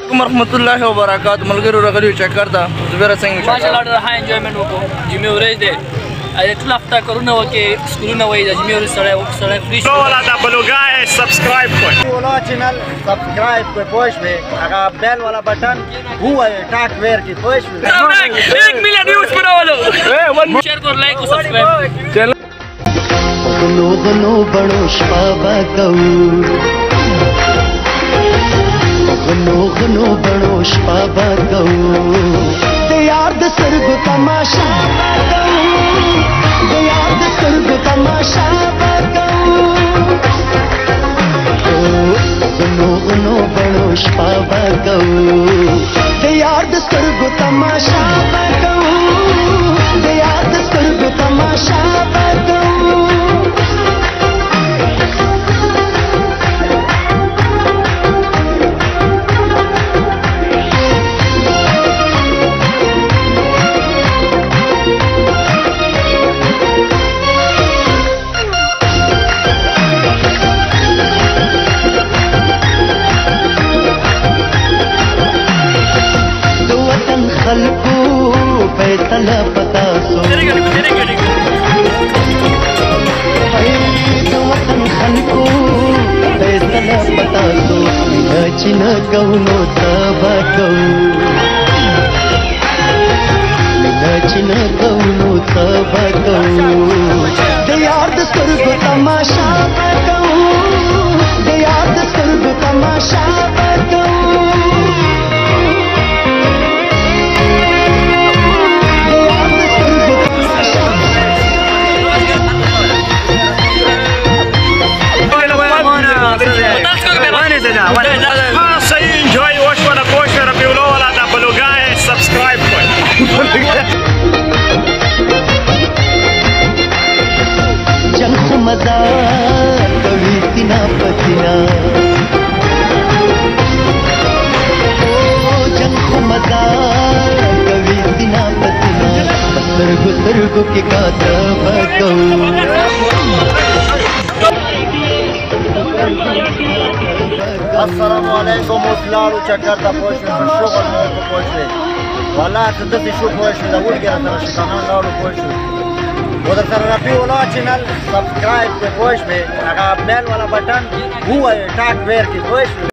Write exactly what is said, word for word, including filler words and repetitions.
ورحمة الله وبرکاته. ملګرو راغلي چکر ته زبیره څنګه ماشاءالله ډېر ښه انجوایمنټ وکړو. جمعې ورځ دی ټول هفته کارونه وکړي سکولونه وایي د جمعې ورځ سړی سړی فری شي. والا دا بلوگاه سبسکرایب کړئ. والا چینل سبسکرایب کړئ پوه شوې. هغه بیل والا بټن ووایئ ټاک ویر کې پوه شوې. ایک میلیون ویوز پراولو. شیر کړئ لایک او سبسکرایب. غنو غنو بڼو شپه به کوو غنو غنو بڼو شپه به کوو د یار د سترګو تماشا به کوو د یار د سترګو تماشا به کوو غنو غنو بڼو شپه به کوو د یار د سترګو تماشا به کوو د یار د سترګو تماشا به کوو خلکو فیصله پتا سو د وطن خلکو فیصله پتا سو چې نه کوو نو څه به کوو چې نه کوو نو څه به کوو د یار د سترګو تماشا به کوو د یار د سترګو تماشا به کوو خاصه انجوای وشوه د پوه شوې رفیع الله والا دا بلوگاه سبسکرایب کړئ. جنگ خو مزه کوي سینه په سینه جنگ خو مزه کوي سینه په سینه سترګو سترګو کې کاته به کوو السلام علیکم وسلارو چکر ته پوه شوې څه شغل مو وکړو پوه شوې والله څه داسې شو پوه شوې د وړکې را سره شیطانان راوړو پوه شوې و در سره رفیع الله چینل سبسکرایب کړئ پوه شوې هغه بیل والا بټن ووایئ ټاک ویر کې پوه شوې